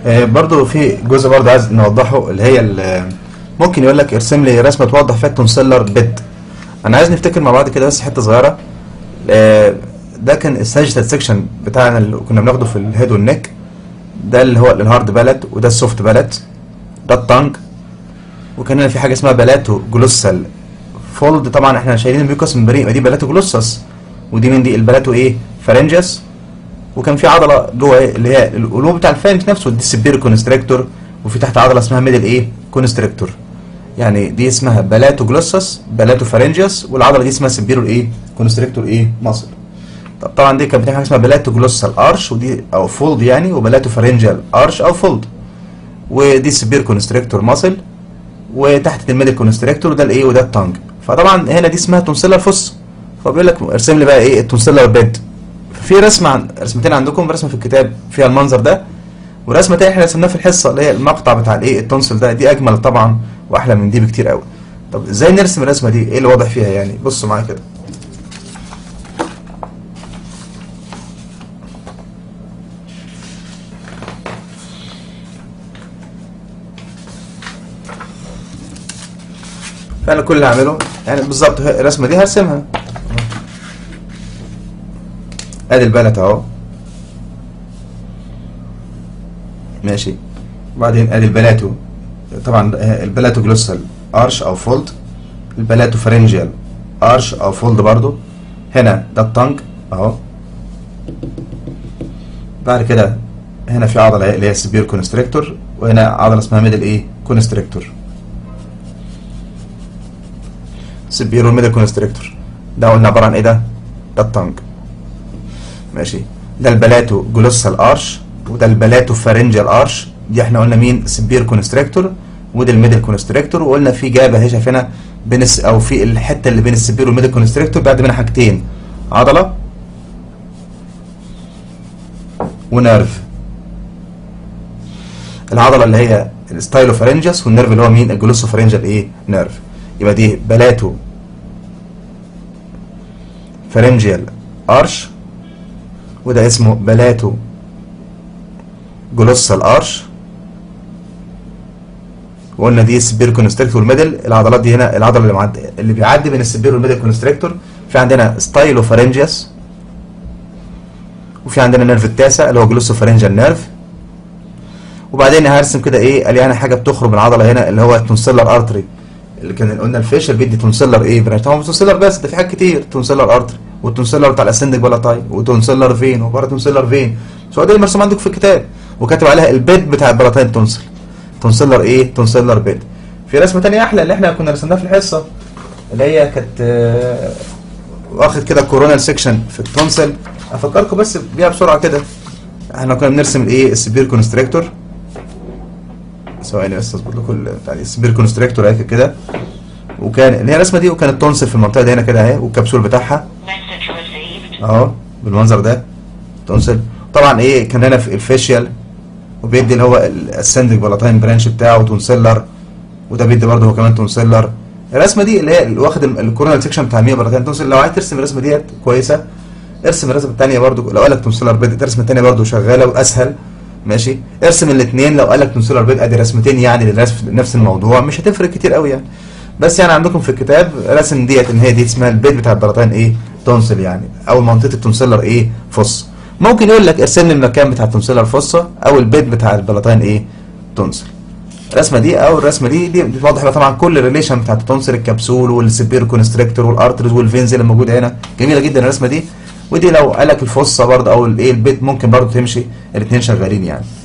برضو في جزء برضو عايز نوضحه، اللي هي ممكن يقول لك ارسم لي رسمه توضح فيها التونسيلر بيد. انا عايز نفتكر مع بعض كده بس حته صغيره. ده كان الساجيتال سيكشن بتاعنا اللي كنا بناخده في الهيد والنك. ده اللي هو الهارد بالات، وده السوفت بالات، ده التانج. وكان هنا في حاجه اسمها بلاتو جلوسال فولد. طبعا احنا شايلين الميوكس من بريء، دي بلاتو جلوسس، ودي من دي البلاتو ايه فارنجس. وكان في عضله جوه ايه اللي هي القلوب بتاع الفارنج نفسه، دي سبير كونستريكتور. وفي تحت عضله اسمها ميدل ايه كونستريكتور. يعني دي اسمها بلاتو جلوسس، بلاتو فارنجس، والعضله دي اسمها سبيرو ايه كونستريكتور ايه ماسل. طبعا دي كانت بتعمل حاجه اسمها بلاتو جلوسال ارش، ودي او فولد يعني، وبلاتو فارنجال ارش او فولد. ودي سبير كونستريكتور ماسل، وتحت الميدل كونستريكتور ده الايه وده التانج. فطبعا هنا دي اسمها تونسيلر فوس. فبيقول لك ارسم لي بقى ايه التونسيلر بيد. في رسمتين عندكم، رسمه في الكتاب فيها المنظر ده، ورسمه تانية احنا رسمناها في الحصه اللي هي المقطع بتاع الايه التونسل ده. دي اجمل طبعا واحلى من دي بكتير قوي. طب ازاي نرسم الرسمه دي؟ ايه اللي واضح فيها يعني؟ بصوا معايا كده. فانا كل اللي هعمله يعني بالظبط الرسمه دي هرسمها. ادي البلت اهو ماشي. وبعدين ادي البلاتو، طبعا البلاتو جلوسال ارش او فولد، البلاتو فرنجيال ارش او فولد برضو. هنا ده التانج اهو. بعد كده هنا في عضله اللي هي سبير كونستريكتور، وهنا عضله اسمها ميدل ايه كونستريكتور. سبيرو ميدل كونستريكتور ده قلنا عباره عن ايه؟ ده التانج ماشي. ده البلاتو جلوسال ارش، وده البلاتو فارنجال ارش. دي احنا قلنا مين؟ سبير كونستريكتور، وده الميدل كونستريكتور. وقلنا في جابه اهي شايفينها بين او في الحته اللي بين السبير والميدل كونستريكتور بعد منها حاجتين، عضله ونيرف. العضله اللي هي الستايلو فارنجس، والنيرف اللي هو مين؟ الجلوسو فارنجال ايه نيرف. يبقى دي بلاتو فارنجيال ارش، وده اسمه بلاتو جلوسال ارش. وقلنا دي السبير كونستريكتور والميدل. العضلات دي هنا العضله اللي بيعدي بين السبير والميدل كونستريكتور. في عندنا ستايلو فارنجيس، وفي عندنا النيرف التاسع اللي هو جلوسو فارنجال نيرف. وبعدين هرسم كده ايه قال يعني حاجه بتخرج من العضله هنا اللي هو التونسيلر ارتري، اللي كان قلنا الفيشل بيدي تونسيلر ايه برانش. طبعا مش تونسيلر بس، ده في حاجات كتير، تونسيلر ارتري، والتونسيلر بتاع الاسندك بالاتاي، وتونسيلر فين، وبره تونسيلر فين. سواء دي مرسوم عندك في الكتاب، وكاتب عليها البيد بتاع البلاتين تونسل، تونسيلر ايه تونسيلر بيد. في رسمه ثانيه احلى اللي احنا كنا رسمناها في الحصه، اللي هي كانت واخد كده كورونال سيكشن في التونسل. افكركم بس بيها بسرعه كده. احنا كنا بنرسم الايه السبير كونستريكتور. ثواني بس اظبط لكم بتاع السبير كونستريكتور اهي كده. وكان اللي هي الرسمه دي، وكان التونسل في المنطقه دي هنا كده اهي، والكبسول بتاعها اهو بالمنظر ده تونسل. طبعا ايه كان هنا في الفيشيال، وبيدي اللي هو الاسندك بالاتاين برانش بتاعه تونسيلر، وده بيدي برضه هو كمان تونسيلر. الرسمه دي اللي هي واخد الكورونال سيكشن بتاع المية بالاتاين تونسل. لو عايز ترسم الرسمه ديت كويسه ارسم الرسمه الثانيه برضه. لو قال لك تونسيلر بيد الرسمه الثانيه برضه شغاله واسهل ماشي. ارسم الاثنين. لو قال لك تونسيلر بيد ادي رسمتين يعني لنفس الموضوع، مش هتفرق كتير قوي يعني. بس يعني عندكم في الكتاب رسم ديت ان هي دي اسمها البيد بتاع البلاتين ايه تونسل يعني، او منطقه التونسيلر ايه فص. ممكن يقول لك ارسم لي المكان بتاع التونسيلر فصه او البيد بتاع البلاتين ايه تونسل. الرسمه دي او الرسمه دي بتوضح طبعا كل الريليشن بتاعت التونسل، الكبسول والسبير كونستريكتور والارترز والفينز اللي موجوده هنا. جميله جدا الرسمه دي. ودي لو قال لك الفصه برضه او الايه البيد ممكن برضه تمشي، الاثنين شغالين يعني.